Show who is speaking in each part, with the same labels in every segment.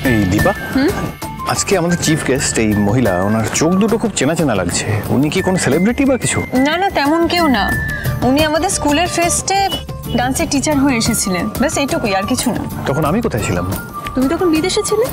Speaker 1: এই দীপা, আজকে আমাদের চিফ গেস্ট এই মহিলা, ওনার চোখ দুটো খুব চেনা চেনা লাগছে। উনি কি কোনো সেলিব্রিটি বা কিছু?
Speaker 2: না না, তেমন কেউ না। উনি আমাদের স্কুলের ফেস্টে ডান্সের টিচার হয়ে এসেছিলেন, ব্যাস এইটুকুই, আর কিছু না।
Speaker 1: তখন আমি কোথায় ছিলাম?
Speaker 2: তুমি তখন বিদেশে ছিলে।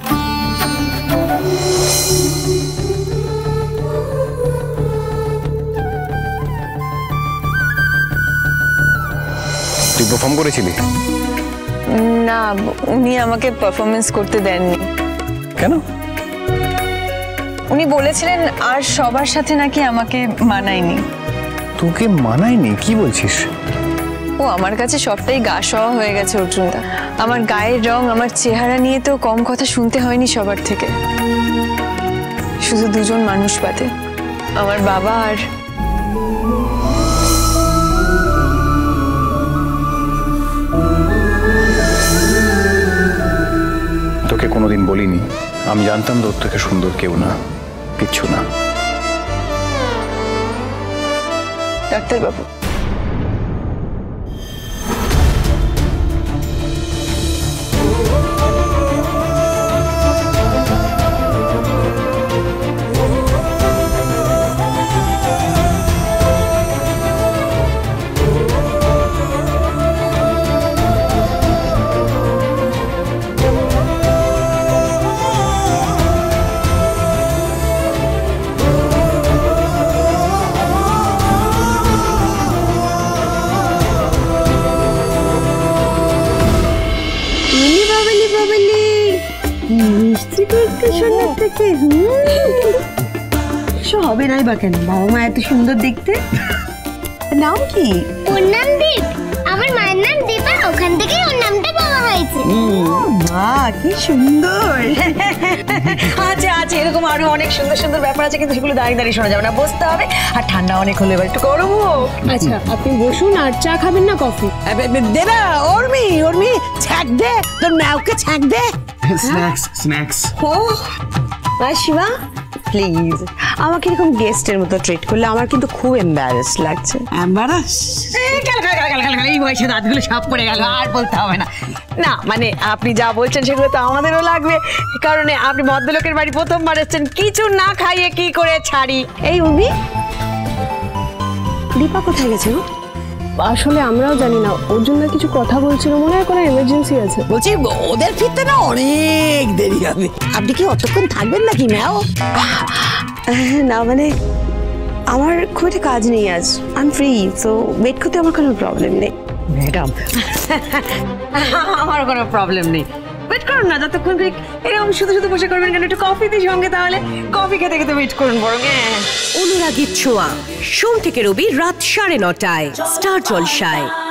Speaker 1: তুই পারফর্ম করেছিলি?
Speaker 2: না, উনি আমাকে পারফরমেন্স করতে দেননি।
Speaker 1: কেন?
Speaker 2: উনি বলেছিলেন আর সবার সাথে নাকি আমাকে মানায়নি।
Speaker 1: তোকে মানায়নি? কি বলছিস?
Speaker 2: ও আমার কাছে সবটাই গা সওয়া হয়ে গেছে অর্জুনদা। আমার গায়ের রং, আমার চেহারা নিয়ে তো কম কথা শুনতে হয়নি সবার থেকে। শুধু দুজন মানুষ বাদে, আমার বাবা আর
Speaker 1: তোকে কোনোদিন বলিনি? আমি জানতাম তোর থেকে সুন্দর কেউ না, কিচ্ছু না।
Speaker 2: ডাক্তারবাবু,
Speaker 3: হবে নাই বা কেন? বাবা মা এত সুন্দর দেখতে। নাম কি?
Speaker 4: ওর নাম দীপ। আমার মায়ের নাম দীপা, ওখান থেকেই ওর নামটা পাওয়া হয়েছে।
Speaker 3: মা কি সুন্দর। আচ্ছা আচ্ছা, এরকম আরো অনেক সুন্দর সুন্দর ব্যাপার আছে, কিন্তু সেগুলো দাঁড়িয়ে দাঁড়িয়ে শোনা যাবে না, বসতে হবে। আর ঠান্ডা অনেক হলে এবার একটু গরম হোক।
Speaker 5: আচ্ছা আপনি বসুন, আর চা খাবেন না কফি?
Speaker 3: দেবা ওর্মি ছ্যাক দে, তোর ম্যাওকে ছ্যাক দে।
Speaker 1: স্ন্যাক্স।
Speaker 3: ও শিবা, প্লিজ আমাকে এরকম গেস্টের মতো ট্রিট করলে আমার কিন্তু খুব এম্বারাস লাগছে। এম্বারাস? এই বয়সে দাঁতগুলো সব পড়ে গেল, আর বলতে হবে না। না মানে আপনি যা বলছেন সেগুলো তো আমাদেরও লাগবে, কারণ আপনি ভদ্রলোকের বাড়ি প্রথমবার এসেছেন, কিছু না খাইয়ে কি করে ছাড়ি। এই উর্মি, দীপা কোথায় গেছে?
Speaker 5: আসলে আমরাও জানি না, ওর জন্য কিছু কথা বলছিল, মনে হয় কোনো এমার্জেন্সি আছে।
Speaker 3: বলছি ওদের ফিরতে না অনেক দেরি হবে। আপনি কি অতক্ষণ থাকবেন নাকি ম্যাও? না মানে আমার খুব একটা কাজ নেই আজ, I am free, so wait করতে আমার কোনো প্রবলেম নেই। ম্যাডাম আমার কোনো প্রবলেম নেই, ওয়েট করুন না যতক্ষণ। এরকম শুধু শুধু বসে করবেন কেন? একটু কফি দিই সঙ্গে, তাহলে কফি খেতে খেতে ওয়েট করুন বরং।
Speaker 6: অনুরাগীর ছোঁয়া, সোম থেকে রবি রাত 9:30টায় স্টার জলসায়।